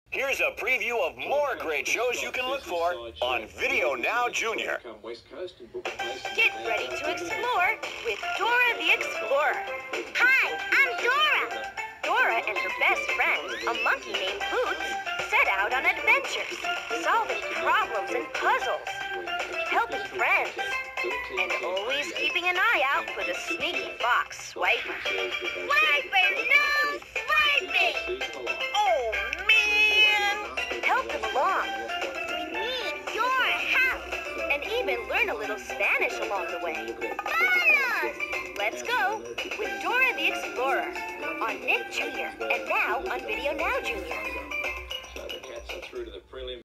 Here's a preview of more great shows you can look for on Video Now Junior. Get ready to explore with Dora the Explorer. Hi, I'm Dora. Dora and her best friend, a monkey named Boots, set out on adventures, solving problems and puzzles, helping friends, and always keeping an eye out for the sneaky fox, Swiper. Swiper, no swiping! Oh, man! Help them along. We need your help. And even learn a little Spanish along the way. Vamonos! Let's go with Dora the Explorer on Nick Jr. and now on Video Now Junior. So the cats are through to the prelim.